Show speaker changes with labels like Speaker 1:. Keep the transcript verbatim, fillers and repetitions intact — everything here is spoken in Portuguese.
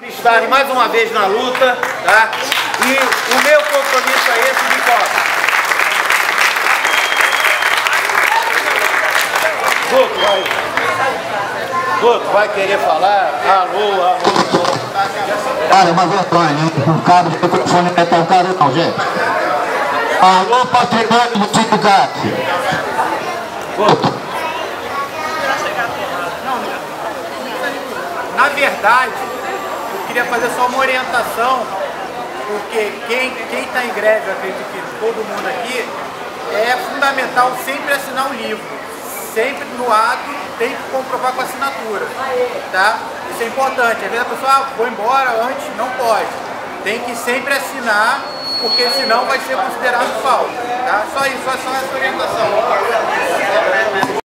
Speaker 1: Estarem mais uma vez na luta, tá? E o meu compromisso é esse de costa. Guto vai, Guto vai querer falar? Alô, alô, alô.
Speaker 2: Cara, é uma vergonha, hein? Um cabo de microfone não é tão caro não, gente. Alô, patrimônio do sindicato.
Speaker 1: Guto. Na verdade, eu queria fazer só uma orientação, porque quem está em greve, eu acredito que todo mundo aqui, é fundamental sempre assinar um livro. Sempre no ato tem que comprovar com a assinatura, tá? Isso é importante. Às vezes a pessoa, ah, vou embora antes, não pode. Tem que sempre assinar, porque senão vai ser considerado falta, tá? Só isso, só essa orientação.